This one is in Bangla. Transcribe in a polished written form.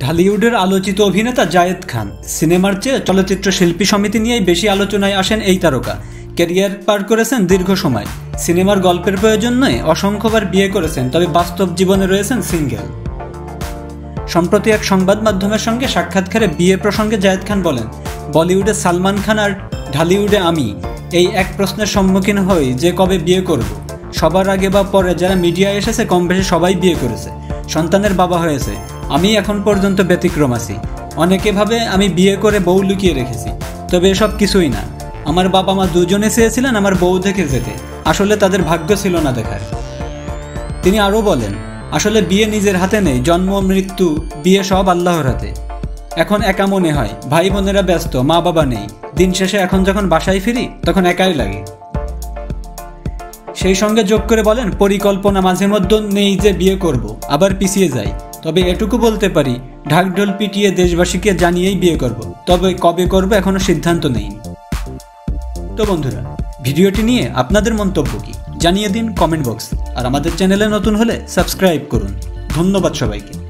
ঢালিউডের আলোচিত অভিনেতা জায়েদ খান সিনেমার চেয়ে চলচ্চিত্র শিল্পী সমিতি নিয়েই বেশি আলোচনায় আসেন এই তারকা। ক্যারিয়ার পার করেছেন দীর্ঘ সময়, সিনেমার গল্পের প্রয়োজন নয় অসংখ্যবার বিয়ে করেছেন, তবে বাস্তব জীবনে রয়েছেন সিঙ্গেল। সম্প্রতি এক সংবাদ মাধ্যমের সঙ্গে সাক্ষাৎকারে বিয়ে প্রসঙ্গে জায়েদ খান বলেন, বলিউডে সালমান খান আর ঢালিউডে আমি এই এক প্রশ্নের সম্মুখীন হই যে কবে বিয়ে করব। সবার আগে বা পরে যারা মিডিয়ায় এসেছে কম বেশি সবাই বিয়ে করেছে, সন্তানের বাবা হয়েছে। আমি এখন পর্যন্ত ব্যতিক্রম আছি। অনেকে ভাবে আমি বিয়ে করে বউ লুকিয়ে রেখেছি, তবে এসব কিছুই না। আমার বাবা মা দুজনে চেয়েছিলেন আমার বউ দেখে যেতে, আসলে তাদের ভাগ্য ছিল না দেখার। তিনি আরও বলেন, আসলে বিয়ে নিজের হাতে নেই, জন্ম মৃত্যু বিয়ে সব আল্লাহর হাতে। এখন একা মনে হয়, ভাই বোনেরা ব্যস্ত, মা বাবা নেই। দিন শেষে এখন যখন বাসায় ফিরি তখন একাই লাগে। সেই সঙ্গে যোগ করে বলেন, পরিকল্পনা মাঝে মধ্যে নেই যে বিয়ে করব, আবার পিছিয়ে যাই। তবে এটুকু বলতে পারি, ঢাকঢোল পিটিয়ে দেশবাসীকে জানিয়েই বিয়ে করব, তবে কবে করব এখনো সিদ্ধান্ত নেইনি। তো বন্ধুরা, ভিডিওটি নিয়ে আপনাদের মন্তব্য কি জানিয়ে দিন কমেন্ট বক্সে, আর আমাদের চ্যানেলে নতুন হলে সাবস্ক্রাইব করুন। ধন্যবাদ সবাইকে।